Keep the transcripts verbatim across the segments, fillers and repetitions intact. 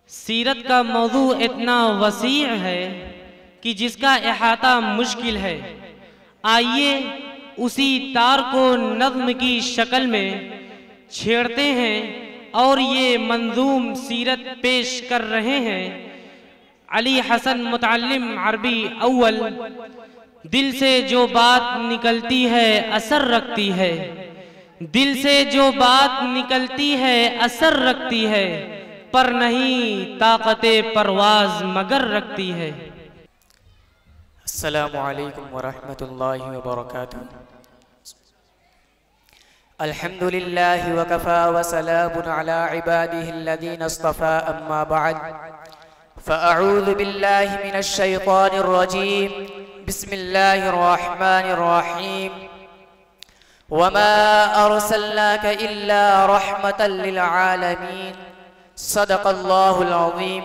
सीरत का मौजू इतना वसी है कि जिसका अहाता मुश्किल है। आइए उसी तार को नज़्म की शक्ल में छेड़ते हैं और ये मंजूम सीरत पेश कर रहे हैं। अली हसन मुतअल्लिम अरबी अव्वल। दिल से जो बात निकलती है असर रखती है, दिल से जो बात निकलती है असर रखती है, पर नहीं ताकते परवाज मगर रखती है। अस्सलामु अलैकुम वरहमतुल्लाहि वबरकातुहू। अल्हम्दुलिल्लाहि वकफ़ा वसलामुन अला इबादिहिल्लज़ीना इस्तफ़ा अम्मा बअद फ़अऊज़ु बिल्लाहि मिनश शैतानिर रजीम। बिस्मिल्लाहिर रहमानिर रहीम। वमा अर्सलनाका इल्ला रहमतल लिल आलमीन। सदक़ल्लाहुल अज़ीम।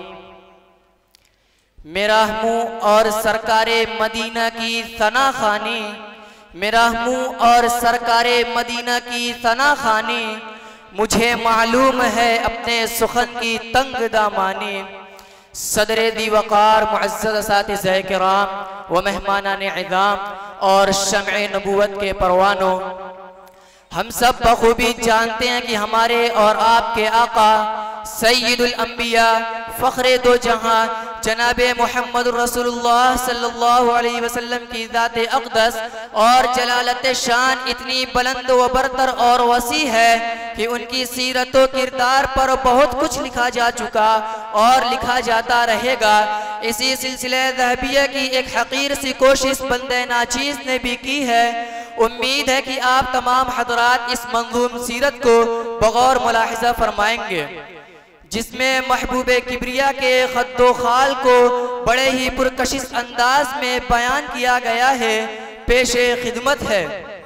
मेरा मुँह और सरकारे मदीना की सना खानी, मेरा मुँह और सरकारे मदीना की सना खानी, मुझे मालूम है अपने सुखन की तंग दामानी। सदरे दी वक़ार मुअज़्ज़ज़ असातिज़े किराम व मेहमानाने इज़ाम और शम्ए नबूवत के परवानों, हम सब बखूबी जानते हैं कि हमारे और आपके आका सय्यदुल अंबिया फ़ख्रे दो जहां जनाबे मोहम्मद रसूलुल्लाह सल्लल्लाहु अलैहि वसल्लम की ज़ाते अक़दस और जलालत शान इतनी बुलंद व बरतर और वसी है कि उनकी सीरत व किरदार पर बहुत कुछ लिखा जा चुका और लिखा जाता रहेगा। इसी सिलसिले ज़हबिया की एक हक़ीर सी कोशिश बंदे नाचीज़ ने भी की है। उम्मीद है कि आप तमाम हज़रात इस मंज़ूम सीरत को बगौर मुलाहिज़ा फरमाएंगे, जिसमें महबूबे किबरिया के खद्दो खाल को बड़े ही पुरकशिश अंदाज में बयान किया गया है। पेशे खिदमत है।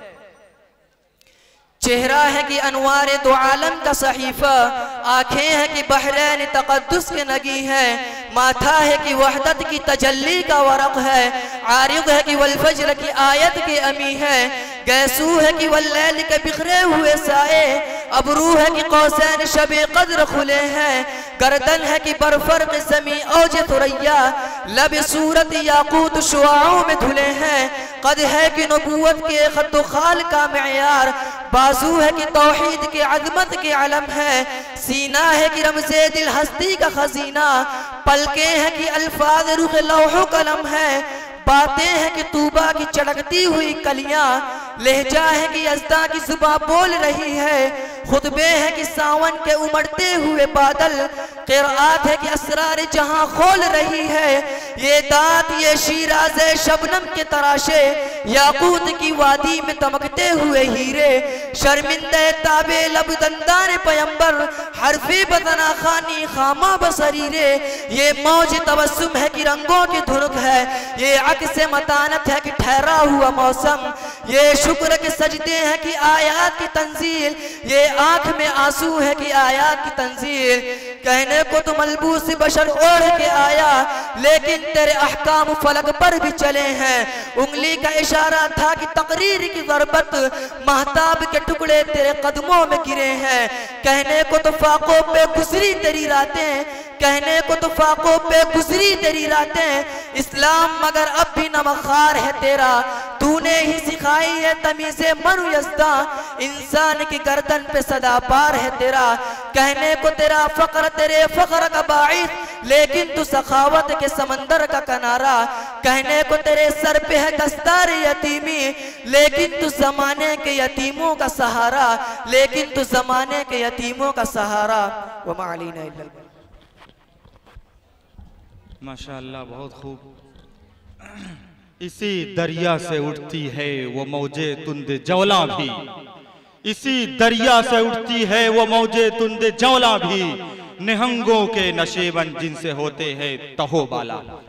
चेहरा है कि अनवारे दो आलम का सहीफा, आँखें हैं कि बहरैन तक़द्दुस के नगी है, माथा है कि वहदत की तजल्ली का वरक़ है, आरिज़ है कि वल फज्र की आयत के अमी है, गैसू है कि वल्लैल के बिखरे हुए साए, अबरू है कि कौसैन शबे कद्र खुले हैं, गर्दन है कि बरफर्क ज़मी औज थुरैया, लब सूरत याकूत शुआओं में धुले हैं, कद है कि नबूवत के खद्दो खाल का मेयार, बाजू है कि तौहीद के अज़मत के अलम है, सीना है कि रमज़े दिल हस्ती का खजीना, पलके हैं कि अल्फाज रुख लौहो कलम है, बातें हैं कि तूबा की चढ़कती हुई कलियां, लहजा है कि यज़दा की जुबां बोल रही है, खुतबे हैं कि सावन के उमड़ते हुए बादल, क़िरात है कि असरार जहां खोल रही है, ये दांत ये शीराज़े शबनम के तराशे, याकूत की वादी में दमकते हुए हीरे, शर्मिंदे ताबे लब दंदान पैगंबर, हरफे बदना खानी खामा बसरीरे, ये मौज तबस्सुम है कि रंगों की धुनुक है, ये अक्स मतानत है कि ठहरा हुआ मौसम, ये शुक्र के सजदे हैं कि आयात की तंजील, ये आंख में आंसू है कि आयात की तंजील। कहने को तो मलबूस बशर ओढ़ के आया, लेकिन तेरे अहकाम फलक पर भी चले हैं। उंगली का इशारा था कि तकरीर की ज़रबत, महताब के टुकड़े तेरे कदमों में गिरे हैं। कहने को तो फाकों पे गुजरी तेरी रातें, कहने को तो फाकों पे गुजरी तेरी रातें, इस्लाम मगर अब भी नमखार है तेरा, तूने ही सिखाई है तमीज़े मनु यज़्दा, इंसान की गर्दन पे सदा पार है तेरा। कहने को तेरा फ़क्र तेरे फ़क्र का बाइस, लेकिन तू सखावत के समंदर का किनारा, कहने को तेरे सर पे है दस्तार यतीमी, लेकिन तू ज़माने के यतीमों का सहारा, लेकिन तू ज़माने के यतीमों का सहारा। वमा अलैना इल्लल बलाग। माशाअल्लाह, बहुत खूब। इसी दरिया से उठती है वो मौजे तुंदे जौला भी, इसी दरिया से उठती है वो मौजे तुंदे जौला भी, निहंगों के नशेबन जिनसे होते हैं तहो बाला।